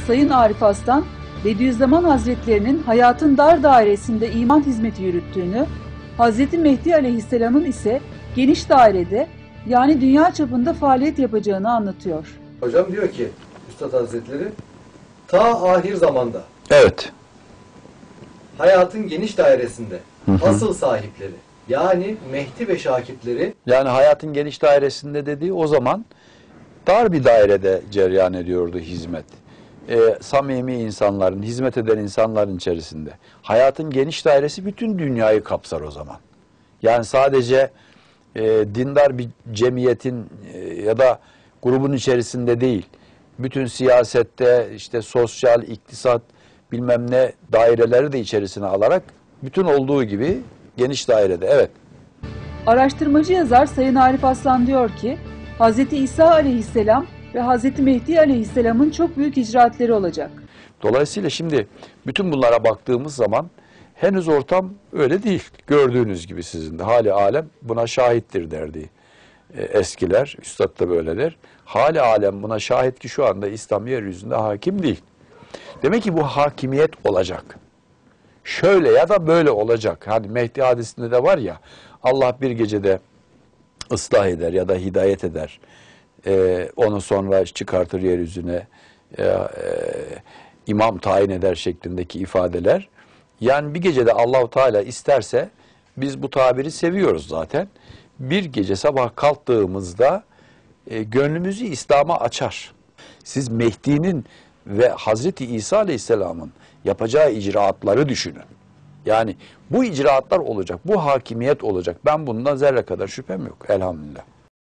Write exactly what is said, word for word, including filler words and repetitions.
Sayın Arif Aslan, Bediüzzaman Hazretlerinin hayatın dar dairesinde iman hizmeti yürüttüğünü, Hazreti Mehdi Aleyhisselam'ın ise geniş dairede, yani dünya çapında faaliyet yapacağını anlatıyor. Hocam diyor ki Üstad Hazretleri, ta ahir zamanda, evet, hayatın geniş dairesinde hı hı. asıl sahipleri, yani Mehdi ve şakirtleri, yani hayatın geniş dairesinde dediği o zaman dar bir dairede cereyan ediyordu hizmet. Ee, samimi insanların, hizmet eden insanların içerisinde. Hayatın geniş dairesi bütün dünyayı kapsar o zaman. Yani sadece e, dindar bir cemiyetin e, ya da grubun içerisinde değil. Bütün siyasette, işte sosyal, iktisat, bilmem ne daireleri de içerisine alarak bütün olduğu gibi geniş dairede. Evet. Araştırmacı yazar Sayın Arif Aslan diyor ki, Hazreti İsa Aleyhisselam ve Hazreti Mehdi Aleyhisselam'ın çok büyük icraatleri olacak. Dolayısıyla şimdi bütün bunlara baktığımız zaman henüz ortam öyle değil. Gördüğünüz gibi sizin de hali alem buna şahittir derdi e, eskiler. Üstad da böyledir. Hali alem buna şahit ki şu anda İslam yeryüzünde hakim değil. Demek ki bu hakimiyet olacak. Şöyle ya da böyle olacak. Hani Mehdi hadisinde de var ya, Allah bir gecede ıslah eder ya da hidayet eder. Ee, onu sonra çıkartır yeryüzüne, e, e, imam tayin eder şeklindeki ifadeler. Yani bir gecede Allah-u Teala isterse, biz bu tabiri seviyoruz zaten. Bir gece sabah kalktığımızda e, gönlümüzü İslam'a açar. Siz Mehdi'nin ve Hazreti İsa Aleyhisselam'ın yapacağı icraatları düşünün. Yani bu icraatlar olacak, bu hakimiyet olacak. Ben bundan zerre kadar şüphem yok elhamdülillah.